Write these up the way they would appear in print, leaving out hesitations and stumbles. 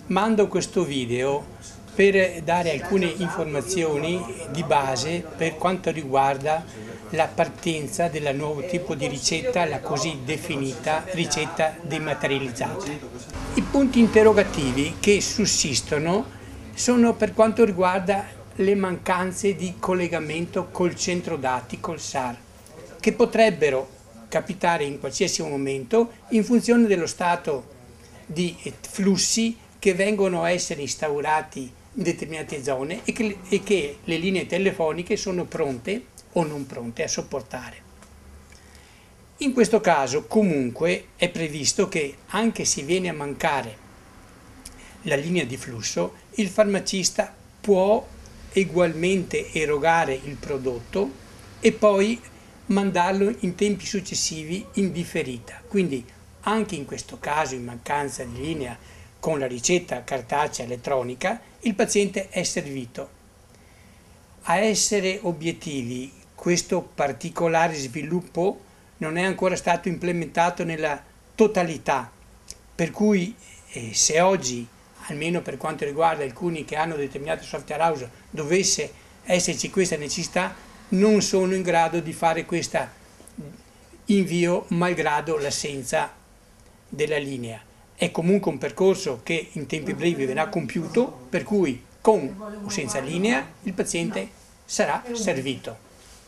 Mando questo video per dare alcune informazioni di base per quanto riguarda la partenza del nuovo tipo di ricetta, la così definita ricetta dematerializzata. I punti interrogativi che sussistono sono per quanto riguarda le mancanze di collegamento col centro dati, col SAR, che potrebbero capitare in qualsiasi momento in funzione dello stato di flussi che vengono a essere instaurati in determinate zone e che le linee telefoniche sono pronte o non pronte a sopportare. In questo caso comunque è previsto che anche se viene a mancare la linea di flusso, il farmacista può ugualmente erogare il prodotto e poi mandarlo in tempi successivi in differita. Quindi anche in questo caso, in mancanza di linea con la ricetta cartacea elettronica, il paziente è servito. A essere obiettivi, questo particolare sviluppo non è ancora stato implementato nella totalità, per cui se oggi, almeno per quanto riguarda alcuni che hanno determinate software house, dovesse esserci questa necessità, non sono in grado di fare questo invio malgrado l'assenza della linea. È comunque un percorso che in tempi brevi verrà compiuto, per cui con o senza linea il paziente sarà servito.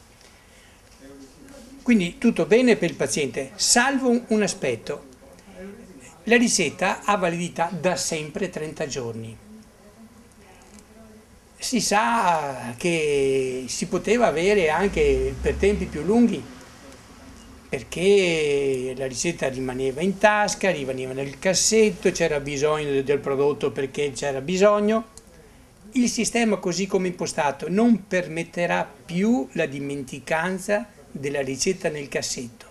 Quindi tutto bene per il paziente, salvo un aspetto. La ricetta ha validità da sempre 30 giorni. Si sa che si poteva avere anche per tempi più lunghi, perché la ricetta rimaneva in tasca, rimaneva nel cassetto, c'era bisogno del prodotto perché c'era bisogno. Il sistema così come impostato non permetterà più la dimenticanza della ricetta nel cassetto.